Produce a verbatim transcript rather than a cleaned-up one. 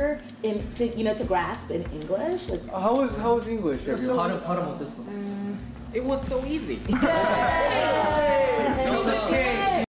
harder in to you know to grasp in English. Like How was how was English? So, 발음 발음 어땠어? it was so easy. yeah,